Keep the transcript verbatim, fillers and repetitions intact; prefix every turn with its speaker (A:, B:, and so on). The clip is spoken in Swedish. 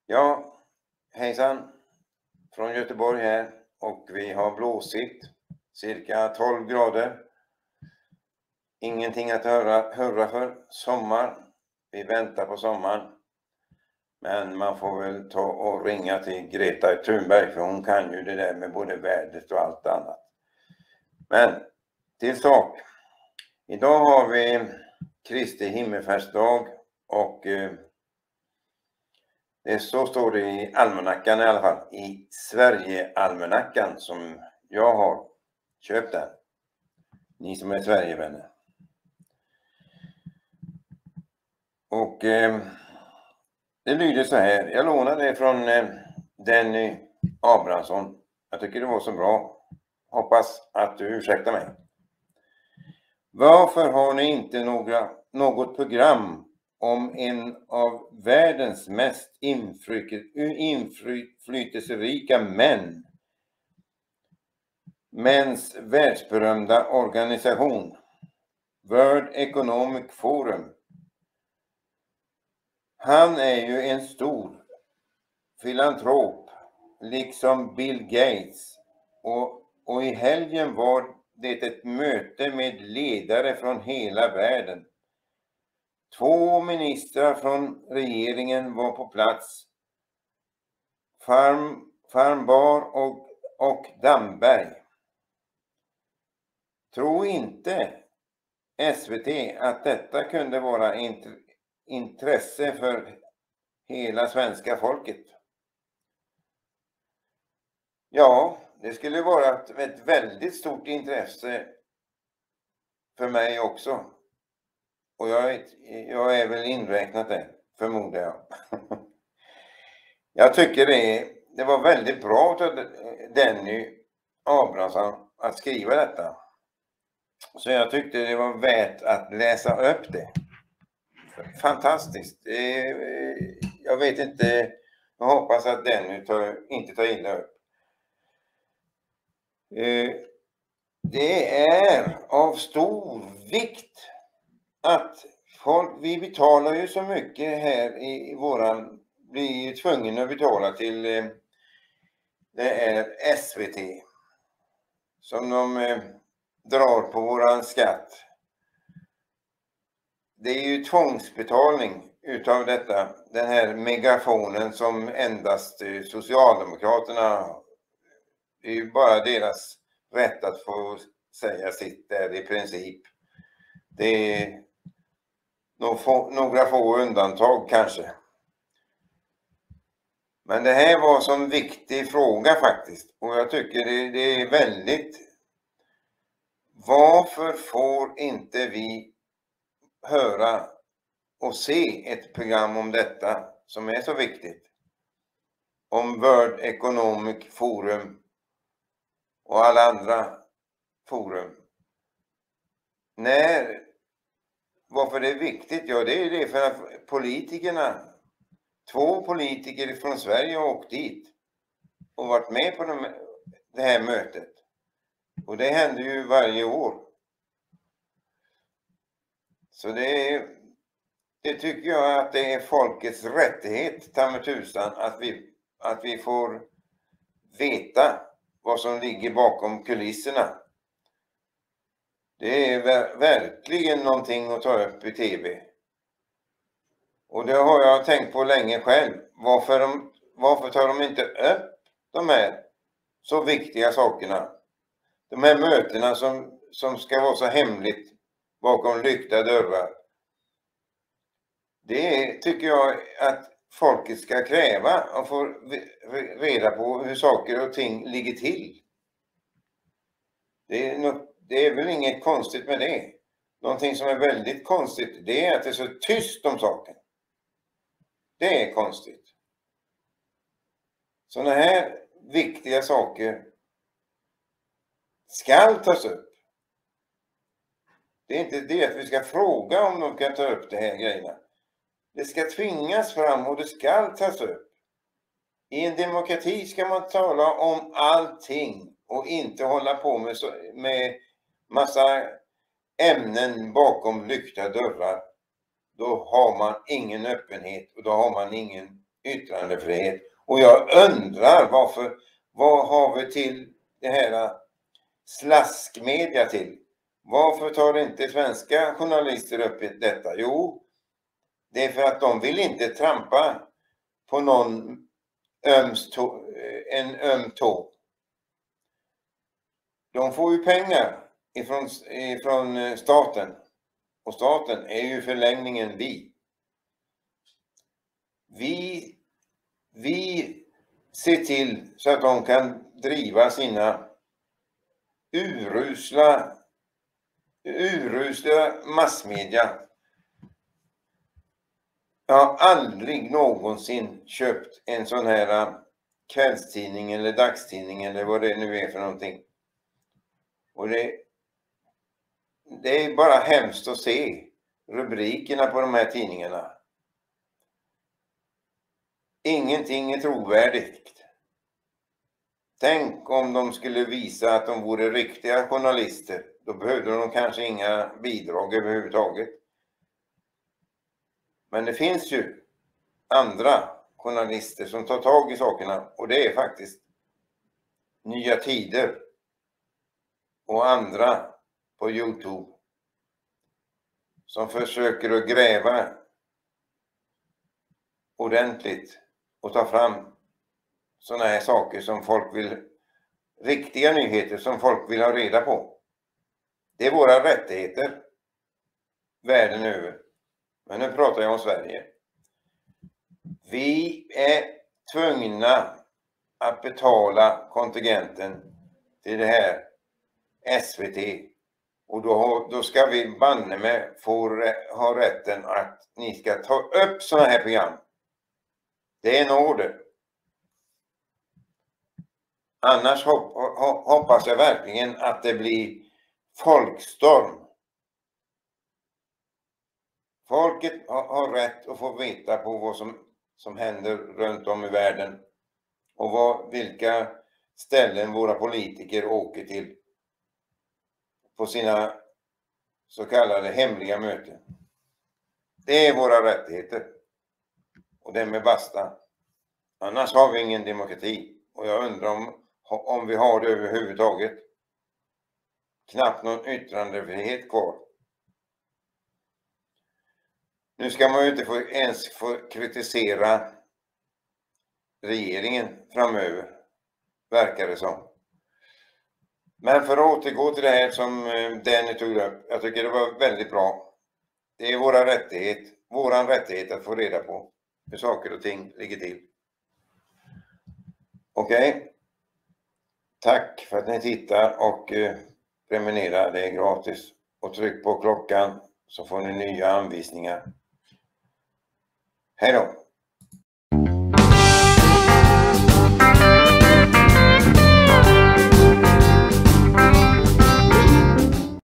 A: Ja, hejsan från Göteborg här och vi har blåsigt, cirka tolv grader. Ingenting att höra, hurra för, sommar. Vi väntar på sommaren. Men man får väl ta och ringa till Greta Thunberg för hon kan ju det där med både vädret och allt annat. Men till sak. Idag har vi Kristi himmelfärdsdag och eh, det så står det i almanackan i alla fall. I Sverige-almanackan som jag har köpt den. Ni som är Sverigevänner. Och eh, det lyder så här. Jag lånade det från eh, Denny Abrahamsson. Jag tycker det var så bra. Hoppas att du ursäktar mig. Varför har ni inte några, något program om en av världens mest inflytelserika män, mäns världsberömda organisation, World Economic Forum? Han är ju en stor filantrop, liksom Bill Gates, och, och i helgen var det ett möte med ledare från hela världen. Två ministrar från regeringen var på plats. Farm, Farmbar och, och Damberg. Tro inte S V T att detta kunde vara int, intresse för hela svenska folket. Ja, det skulle vara ett, ett väldigt stort intresse för mig också. Och jag är, jag är väl inräknat det, förmodar jag. Jag tycker det, det var väldigt bra av Denny Abrahamsson att skriva detta. Så jag tyckte det var värt att läsa upp det. Fantastiskt. Jag vet inte, jag hoppas att Denny tar, inte tar illa upp. Det är av stor vikt att folk, vi betalar ju så mycket här i våran, blir tvungen att betala till, det är S V T som de drar på våran skatt. Det är ju tvångsbetalning utav detta, den här megafonen som endast Socialdemokraterna, det är ju bara deras rätt att få säga sitt där i princip. Det är några få undantag kanske. Men det här var som viktig fråga faktiskt. Och jag tycker det, det är väldigt. Varför får inte vi höra och se ett program om detta som är så viktigt? Om World Economic Forum och alla andra forum. När, varför det är viktigt? Ja, det är det för att politikerna, två politiker från Sverige har åkt dit och varit med på de, det här mötet. Och det händer ju varje år. Så det, är, det tycker jag att det är folkets rättighet, ta med tusan, att vi, att vi får veta vad som ligger bakom kulisserna. Det är ver- verkligen någonting att ta upp i tv. Och det har jag tänkt på länge själv. Varför, de, varför tar de inte upp de här så viktiga sakerna? De här mötena som, som ska vara så hemligt bakom lyckta dörrar. Det tycker jag att folket ska kräva och få reda på hur saker och ting ligger till. Det är, något, det är väl inget konstigt med det. Någonting som är väldigt konstigt, det är att det är så tyst om saken. Det är konstigt. Sådana här viktiga saker ska tas upp. Det är inte det att vi ska fråga om de kan ta upp det här grejerna. Det ska tvingas fram och det ska tas upp. I en demokrati ska man tala om allting och inte hålla på med, så, med massa ämnen bakom lyckta dörrar. Då har man ingen öppenhet och då har man ingen yttrandefrihet. Och jag undrar varför, vad har vi till det här slaskmedia till? Varför tar inte svenska journalister upp detta? Jo, det är för att de vill inte trampa på någon öms tå, en öm tå. De får ju pengar ifrån, ifrån staten. Och staten är ju förlängningen vi. Vi, vi ser till så att de kan driva sina urusla, urusla massmedia. Jag har aldrig någonsin köpt en sån här kvällstidning eller dagstidning eller vad det nu är för någonting. Och det, det är bara hemskt att se rubrikerna på de här tidningarna. Ingenting är trovärdigt. Tänk om de skulle visa att de vore riktiga journalister. Då behövde de kanske inga bidrag överhuvudtaget. Men det finns ju andra journalister som tar tag i sakerna. Och det är faktiskt Nya Tider och andra på YouTube som försöker att gräva ordentligt och ta fram sådana här saker som folk vill, riktiga nyheter som folk vill ha reda på. Det är våra rättigheter världen över. Men nu pratar jag om Sverige. Vi är tvungna att betala kontingenten till det här S V T. Och då, då ska vi banne med få ha rätten att ni ska ta upp sådana här program. Det är en order. Annars hopp, hoppas jag verkligen att det blir folkstorm. Folket har, har rätt att få veta på vad som, som händer runt om i världen. Och vad, vilka ställen våra politiker åker till på sina så kallade hemliga möten. Det är våra rättigheter. Och det med basta. Annars har vi ingen demokrati. Och jag undrar om, om vi har det överhuvudtaget. Knappt någon yttrandefrihet kvar. Nu ska man ju inte få, ens få kritisera regeringen framöver. Verkar det som. Men för att återgå till det här som Danny tog upp. Jag tycker det var väldigt bra. Det är våra rättighet, våran rättighet att få reda på hur saker och ting ligger till. Okej. Okay. Tack för att ni tittar och eh, prenumerera. Det är gratis. Och tryck på klockan så får ni nya anvisningar. Hej då!